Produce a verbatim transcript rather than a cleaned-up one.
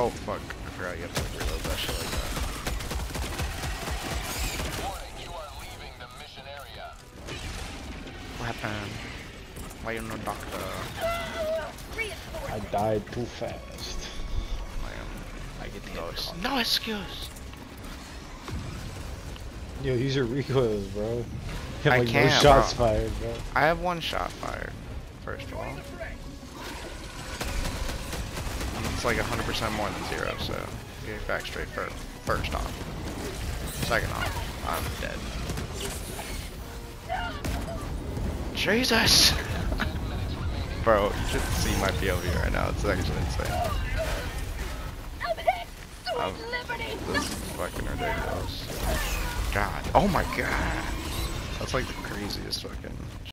Oh fuck, I forgot you have to like, reload that shit like that. Warning, you are leaving the mission area. What happened? Why you no doctor? I died too fast. Man, I get the no, head caught. no excuse. Yo, use your recoils, bro. You have I like can't, no shots bro. fired, bro. I have one shot fired, first of all. It's like one hundred percent more than zero, so get back straight first. First off. Second off, I'm dead. Jesus! Bro, you should see my P O V right now. It's actually insane. Um, this is fucking ridiculous. God. Oh my god. That's like the craziest fucking